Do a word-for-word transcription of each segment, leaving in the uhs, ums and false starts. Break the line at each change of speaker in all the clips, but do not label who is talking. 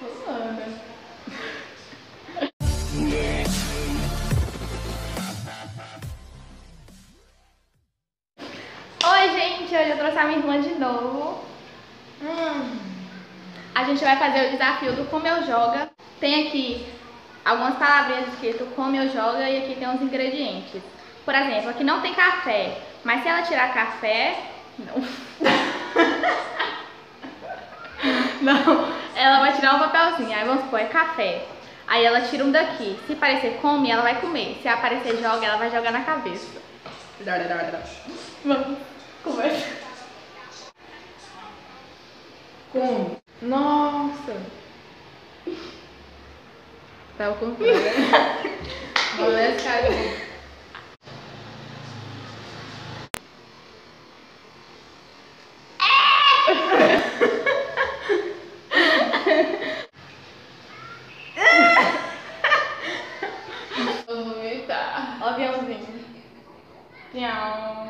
Oi, gente, hoje eu trouxe a minha irmã de novo. Hum. A gente vai fazer o desafio do Como Eu Joga. Tem aqui algumas palavrinhas escritas Como Eu Joga e aqui tem uns ingredientes. Por exemplo, aqui não tem café, mas se ela tirar café, não. Não, ela vai tirar um papelzinho, aí vamos supor, é café. Aí ela tira um daqui. Se parecer come, ela vai comer. Se aparecer joga, ela vai jogar na cabeça. Vamos, conversa.
Come.
Nossa.
Tá o contrário, né? Vamos nessa cara.
Ó o aviãozinho. Pião.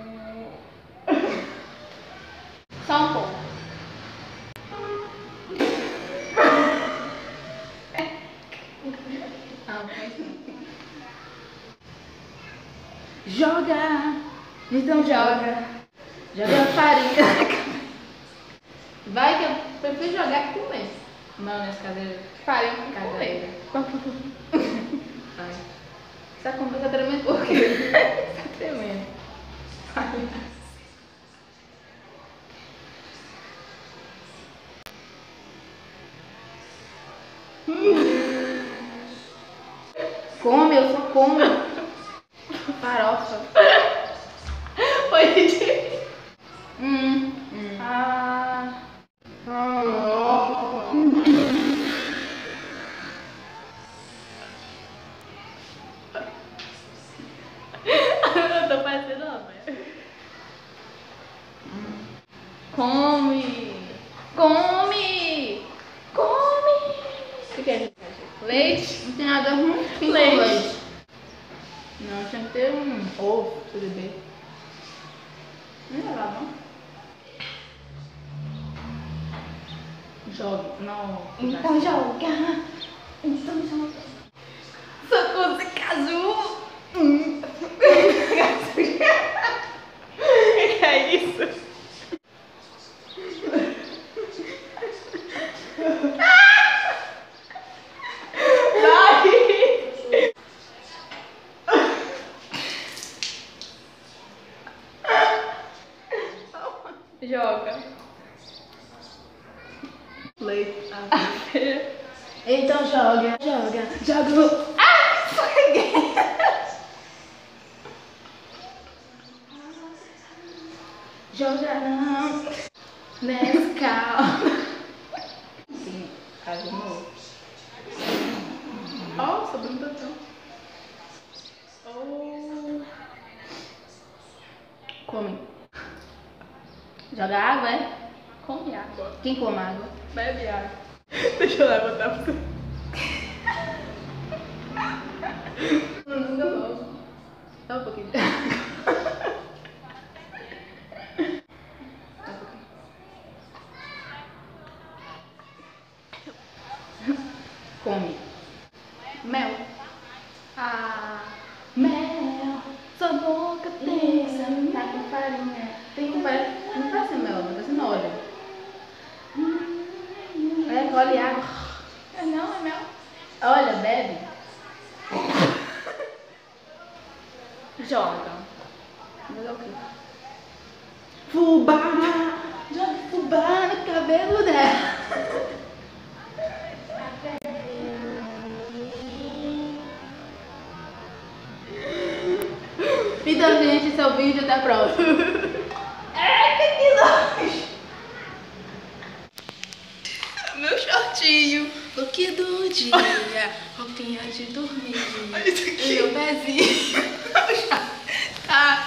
Só um pouco.
Joga! Então joga! Joga farinha! Vai que eu prefiro jogar que comer. Não, nessa cadeira.
Farinha com
Cadeira.
Ai.
Essa compra tá tremendo por quê?
Tá tremendo.
Come, eu só como. Farofa.
Foi de...
Hum.
Hum. Ah. Eu tô parecendo homem. Come. Come. Come. O que é isso? Leite?
Não tem nada ruim. Tem
Leite.
com leite. Não, tinha que ter um ovo pra beber. Não é lá, não? Jogue. Não.
Então joga. Então joga. Socorro, casu. Hum. O que é isso? Joga.
Leite.
Ah.
Então joga. Joga. Joga.
Ah, escorreguei.
Joga não. Nescau. Sim, faz de novo.
Ó, oh, sobrou um botão. Oh.
Come. Joga água, é?
Come água.
Quem come água?
Bebe água. Deixa eu lá botar pra você.
Não enganou. Dá um pouquinho de água. Come.
Mel. Ah.
Mel, sua boca tem. Tá com farinha. Tem com farinha. Não tá sendo mel, não tá sendo óleo. É, colhe água.
Não, é mel.
Olha, bebe.
Joga.
Joga o quê? Fubá! Joga fubá no cabelo dela. Então, gente, esse é o vídeo. Até a próxima.
Eita, que nojo. Meu shortinho.
Look do dia, roupinha de dormir.
Olha isso aqui.
E meu pezinho.
Tá.